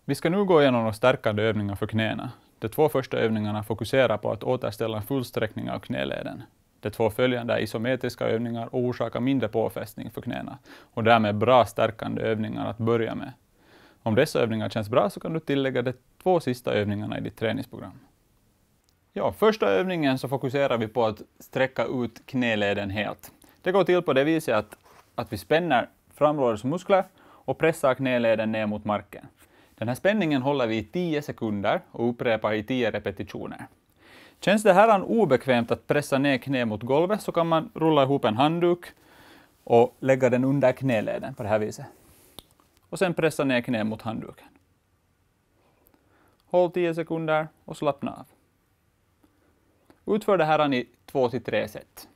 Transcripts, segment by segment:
Vi ska nu gå igenom några stärkande övningar för knäna. De 2 första övningarna fokuserar på att återställa en fullsträckning av knäleden. De 2 följande är isometriska övningar och orsakar mindre påfrestning för knäna och därmed bra stärkande övningar att börja med. Om dessa övningar känns bra så kan du tillägga de 2 sista övningarna i ditt träningsprogram. Ja, första övningen så fokuserar vi på att sträcka ut knäleden helt. Det går till på det viset att vi spänner framlårets muskler och pressar knäleden ner mot marken. Den här spänningen håller vi i 10 sekunder och upprepar i 10 repetitioner. Känns det här obekvämt att pressa ner knä mot golvet så kan man rulla ihop en handduk och lägga den under knäleden på det här viset. Och sen pressa ner knä mot handduken. Håll 10 sekunder och slappna av. Utför det här i 2-3 set.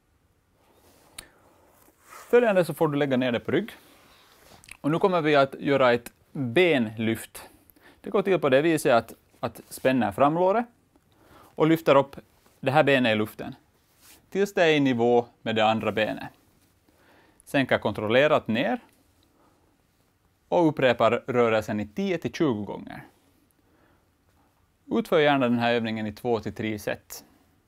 Följande så får du lägga ner det på rygg. Och nu kommer vi att göra ett benlyft. Det går till på det viset att spänna framlåret och lyfter upp det här benet i luften tills det är i nivå med det andra benet. Sänka kontrollerat ner och upprepar rörelsen i 10-20 gånger. Utför gärna den här övningen i 2-3 set.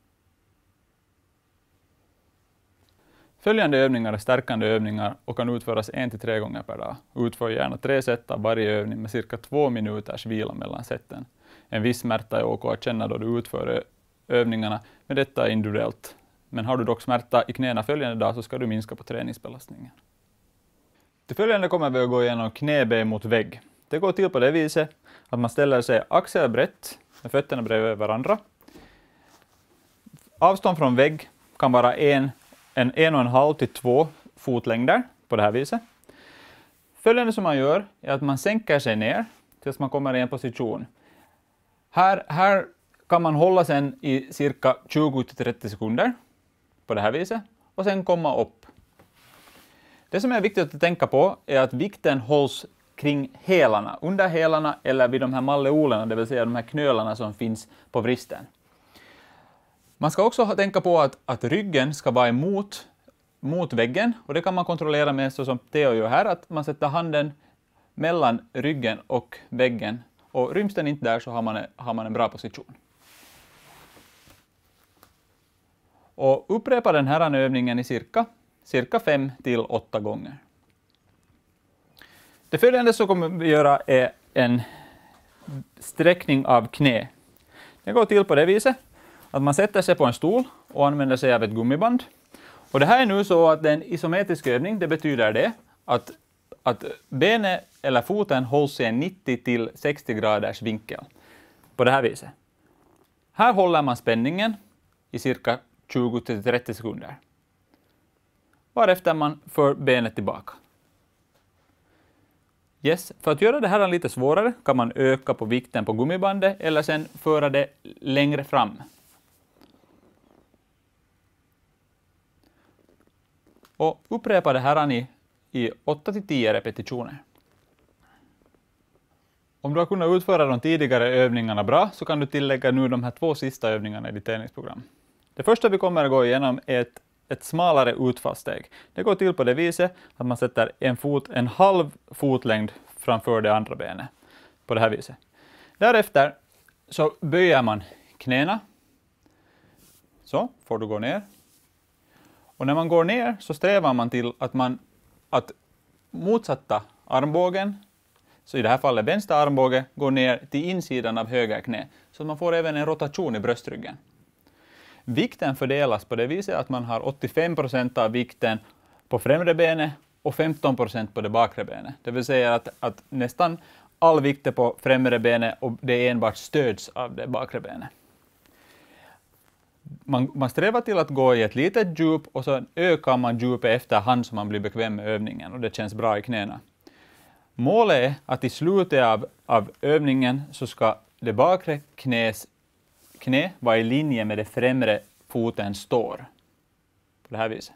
Följande övningar är stärkande övningar och kan utföras 1-3 gånger per dag. Utför gärna 3 set av varje övning med cirka 2 minuters vila mellan seten. En viss smärta är OK att känna då du utför övningarna, men detta är individuellt. Men har du dock smärta i knäna följande dag så ska du minska på träningsbelastningen. Till följande kommer vi att gå igenom knäböj mot vägg. Det går till på det viset att man ställer sig axelbrett med fötterna bredvid varandra. Avstånd från vägg kan vara 1,5-2 fotlängder på det här viset. Följande som man gör är att man sänker sig ner tills man kommer i en position. Här kan man hålla sen i cirka 20-30 sekunder på det här viset och sen komma upp. Det som är viktigt att tänka på är att vikten hålls kring hälarna, under hälarna eller vid de här malleolerna, det vill säga de här knölarna som finns på vristen. Man ska också tänka på att ryggen ska vara mot väggen och det kan man kontrollera med så som Theo gör här, att man sätter handen mellan ryggen och väggen och ryms den inte där så har man en bra position. Och upprepa den här övningen i cirka 5-8 gånger. Det följande som kommer vi göra är en sträckning av knä. Det går till på det viset att man sätter sig på en stol och använder sig av ett gummiband. Och det här är nu så att det är en isometrisk övning. Det betyder det att benet eller foten hålls i en 90-60 graders vinkel. På det här viset. Här håller man spänningen i cirka 20-30 sekunder. Varefter man för benet tillbaka. Yes, för att göra det här lite svårare kan man öka på vikten på gummibandet eller sen föra det längre fram. Och upprepa det här i 8-10 repetitioner. Om du har kunnat utföra de tidigare övningarna bra så kan du tillägga nu de här 2 sista övningarna i ditt träningsprogram. Det första vi kommer att gå igenom är ett smalare utfallssteg. Det går till på det viset att man sätter en halv fotlängd framför det andra benet. På det här viset. Därefter så böjer man knäna. Så får du gå ner. Och när man går ner så strävar man till att motsatta armbågen, så i det här fallet vänster armbåge, går ner till insidan av höger knä. Så att man får även en rotation i bröstryggen. Vikten fördelas på det viset att man har 85% av vikten på främre benet och 15% på det bakre benet. Det vill säga att nästan all vikt är på främre benet och det enbart stöds av det bakre benet. Man strävar till att gå i ett litet djup och så ökar man djupet efterhand som man blir bekväm med övningen och det känns bra i knäna. Målet är att i slutet av övningen så ska det bakre knä vara i linje med det främre foten står. På det här viset.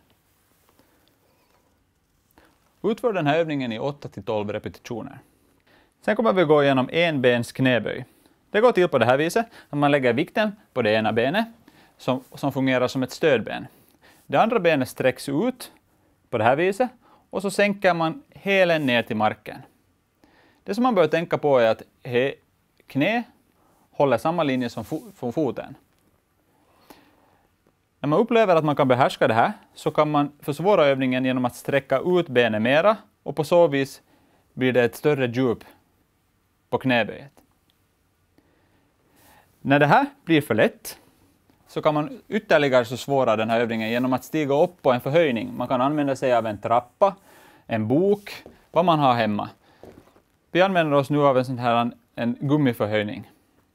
Utför den här övningen i 8-12 repetitioner. Sen kommer vi gå igenom enbens knäböj. Det går till på det här viset att man lägger vikten på det ena benet som fungerar som ett stödben. Det andra benet sträcks ut på det här viset och så sänker man hälen ner till marken. Det som man bör tänka på är att knä håller samma linje som från foten. När man upplever att man kan behärska det här så kan man försvåra övningen genom att sträcka ut benet mera och på så vis blir det ett större djup på knäböjet. När det här blir för lätt så kan man ytterligare försvåra den här övningen genom att stiga upp på en förhöjning. Man kan använda sig av en trappa, en bok, vad man har hemma. Vi använder oss nu av en gummiförhöjning.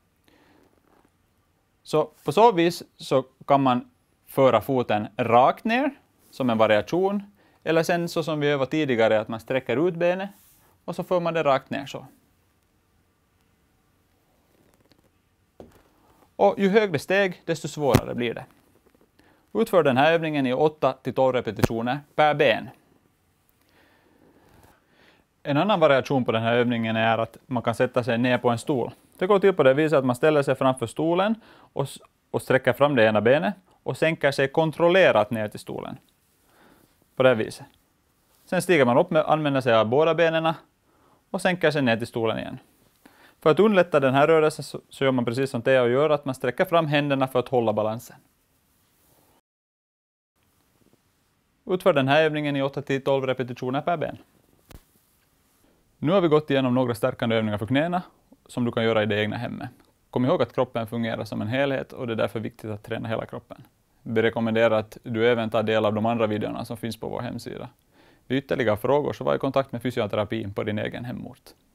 Så på så vis så kan man föra foten rakt ner som en variation. Eller sen så som vi övade tidigare att man sträcker ut benet och så för man det rakt ner så. Och ju högre steg desto svårare blir det. Utför den här övningen i 8-12 repetitioner per ben. En annan variation på den här övningen är att man kan sätta sig ner på en stol. Det går till på det viset att man ställer sig framför stolen och sträcker fram det ena benet och sänker sig kontrollerat ner till stolen. På det viset. Sen stiger man upp med att använda sig av båda benen och sänker sig ner till stolen igen. För att underlätta den här rörelsen så gör man precis som Theo gör, att man sträcker fram händerna för att hålla balansen. Utför den här övningen i 8-12 repetitioner per ben. Nu har vi gått igenom några stärkande övningar för knäna som du kan göra i det egna hemmet. Kom ihåg att kroppen fungerar som en helhet och det är därför viktigt att träna hela kroppen. Vi rekommenderar att du även tar del av de andra videorna som finns på vår hemsida. Vid ytterligare frågor så var i kontakt med fysioterapi på din egen hemort.